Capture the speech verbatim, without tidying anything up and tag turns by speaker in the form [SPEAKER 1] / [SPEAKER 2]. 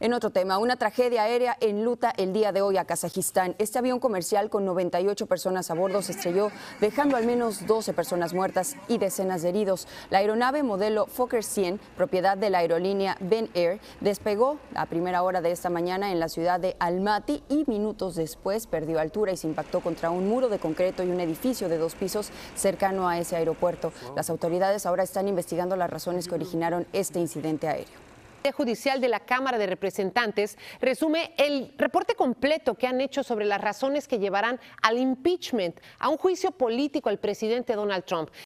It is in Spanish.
[SPEAKER 1] En otro tema, una tragedia aérea enluta el día de hoy a Kazajistán. Este avión comercial con noventa y ocho personas a bordo se estrelló, dejando al menos doce personas muertas y decenas de heridos. La aeronave modelo Fokker cien, propiedad de la aerolínea Ben Air, despegó a primera hora de esta mañana en la ciudad de Almaty y minutos después perdió altura y se impactó contra un muro de concreto y un edificio de dos pisos cercano a ese aeropuerto. Las autoridades ahora están investigando las razones que originaron este incidente aéreo.
[SPEAKER 2] Judicial de la Cámara de Representantes resume el reporte completo que han hecho sobre las razones que llevarán al impeachment, a un juicio político al presidente Donald Trump.